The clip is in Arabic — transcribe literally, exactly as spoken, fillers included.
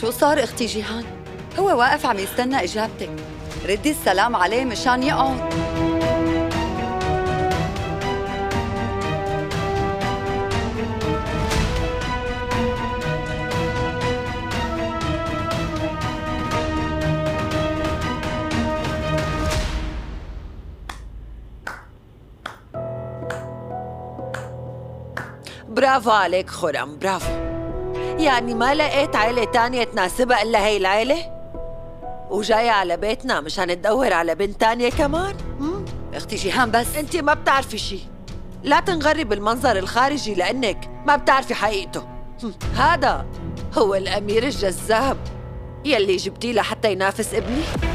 شو صار اختي جيهان؟ هو واقف عم يستنى اجابتك، ردي السلام عليه مشان يقعد. برافو عليك خرم، برافو. يعني ما لقيت عيلة تانية تناسبها إلا هي العيلة؟ وجاية على بيتنا مشان تدور على بنت تانية كمان؟ مم. اختي جيهان بس انتي ما بتعرفي شي، لا تنغري بالمنظر الخارجي لأنك ما بتعرفي حقيقته. هذا هو الأمير الجذاب يلي جبتيه لحتى ينافس ابني.